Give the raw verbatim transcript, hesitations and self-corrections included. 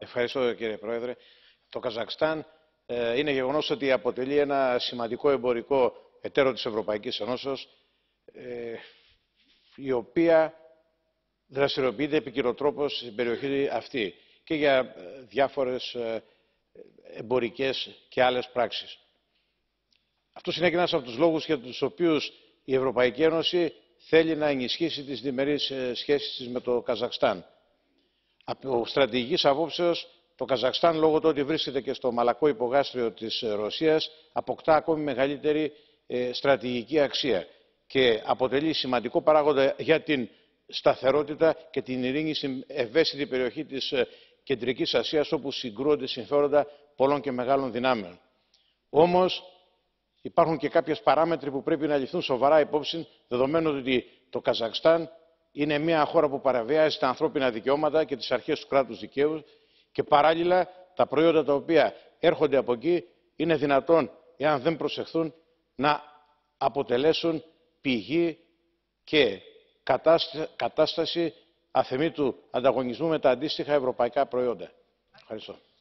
Ευχαριστώ, κύριε Πρόεδρε. Το Καζακστάν ε, είναι γεγονός ότι αποτελεί ένα σημαντικό εμπορικό εταίρο της Ευρωπαϊκής Ενώσεως, ε, η οποία δραστηριοποιείται επικυροτρόπως στην περιοχή αυτή και για διάφορες ε, εμπορικές και άλλες πράξεις. Αυτός είναι και ένας από τους λόγους για τους οποίους η Ευρωπαϊκή Ένωση θέλει να ενισχύσει τις διμερείς σχέσεις της με το Καζακστάν. Από στρατηγικής απόψεως, το Καζακστάν, λόγω του ότι βρίσκεται και στο μαλακό υπογάστριο της Ρωσίας, αποκτά ακόμη μεγαλύτερη στρατηγική αξία και αποτελεί σημαντικό παράγοντα για την σταθερότητα και την ειρήνη στην ευαίσθητη περιοχή της Κεντρικής Ασίας, όπου συγκρούονται συμφέροντα πολλών και μεγάλων δυνάμεων. Όμως, υπάρχουν και κάποιες παράμετροι που πρέπει να ληφθούν σοβαρά υπόψη, δεδομένου ότι το Καζακστάν είναι μια χώρα που παραβιάζει τα ανθρώπινα δικαιώματα και τις αρχές του κράτους δικαίου και παράλληλα τα προϊόντα τα οποία έρχονται από εκεί είναι δυνατόν, εάν δεν προσεχθούν, να αποτελέσουν πηγή και κατάσταση αθεμίτου ανταγωνισμού με τα αντίστοιχα ευρωπαϊκά προϊόντα. Ευχαριστώ.